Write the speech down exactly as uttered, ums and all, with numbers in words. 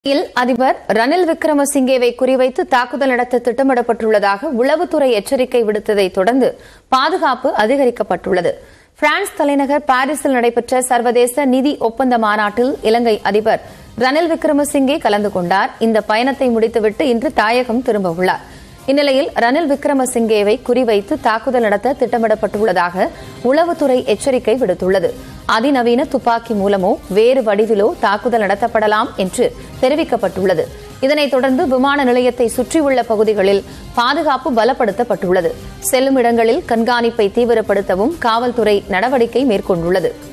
அதிபர் ரணில் விக்ரமசிங்கேவை குறிவைத்து தாக்குதல் நடத்த திட்டமிடப்பட்டுள்ளதாக உளவுத்துறை எச்சரிக்கை விடுத்ததை தொடர்ந்து பாதுகாப்பு அதிகரிக்கப்பட்டுள்ளது. பிரான்ஸ் தலைநகர் பாரிஸில் நடைபெற்ற சர்வதேச நிதி ஒப்பந்த மாநாட்டில் இலங்கை அதிபர் ரணில் விக்ரமசிங்கே கலந்து கொண்டார். இந்த பயணத்தை முடித்துவிட்டு இன்று தாயகம் திரும்ப உள்ளார். இந்நிலையில் ரணில் விக்ரமசிங்கேவை குறிவைத்து தாக்குதல் நடத்த திட்டமிடப்பட்டுள்ளதாக உளவுத்துறை எச்சரிக்கை விடுத்துள்ளது. அதிநவீன துப்பாக்கி மூலமோ வேறு வடிவிலோ தாக்குதல் நடத்தப்படலாம் என்று தெரிவிக்கப்பட்டுள்ளது. இதனைத் தொடர்ந்து விமான நிலையத்தை சுற்றியுள்ள பகுதிகளில் பாதுகாப்பு பலப்படுத்தப்பட்டுள்ளது. செல்லும் இடங்களில் கண்காணிப்பை தீவிரப்படுத்தவும் காவல்துறை நடவடிக்கை மேற்கொண்டுள்ளது.